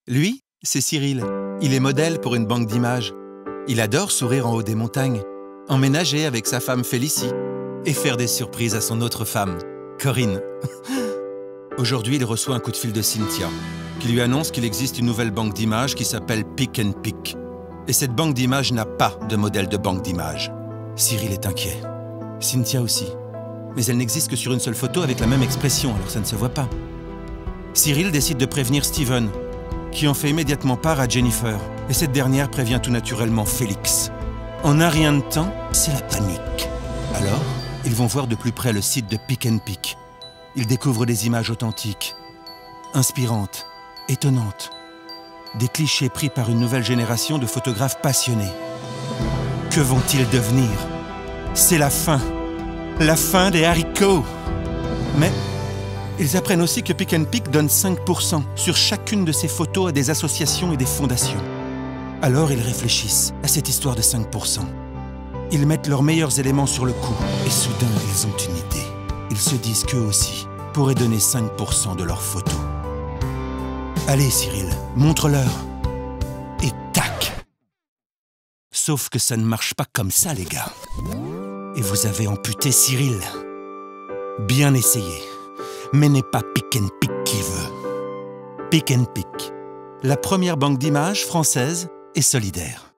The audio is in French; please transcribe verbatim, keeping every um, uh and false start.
Lui, c'est Cyril. Il est modèle pour une banque d'images. Il adore sourire en haut des montagnes, emménager avec sa femme Félicie et faire des surprises à son autre femme, Corinne. Aujourd'hui, il reçoit un coup de fil de Cynthia, qui lui annonce qu'il existe une nouvelle banque d'images qui s'appelle Pick and Pick. Et cette banque d'images n'a pas de modèle de banque d'images. Cyril est inquiet. Cynthia aussi. Mais elle n'existe que sur une seule photo avec la même expression, alors ça ne se voit pas. Cyril décide de prévenir Steven, qui en fait immédiatement part à Jennifer. Et cette dernière prévient tout naturellement Félix. En un rien de temps, c'est la panique. Alors, ils vont voir de plus près le site de Pick and Pick. Ils découvrent des images authentiques, inspirantes, étonnantes. Des clichés pris par une nouvelle génération de photographes passionnés. Que vont-ils devenir? C'est la fin. La fin des haricots. Mais ils apprennent aussi que Pick and Pick donne cinq pour cent sur chacune de ses photos à des associations et des fondations. Alors ils réfléchissent à cette histoire de cinq pour cent. Ils mettent leurs meilleurs éléments sur le coup et soudain ils ont une idée. Ils se disent qu'eux aussi pourraient donner cinq pour cent de leurs photos. Allez Cyril, montre-leur. Et tac! Sauf que ça ne marche pas comme ça les gars. Et vous avez amputé Cyril. Bien essayé, mais n'est pas Pick and Pick qui veut. Pick and Pick, la première banque d'images française et solidaire.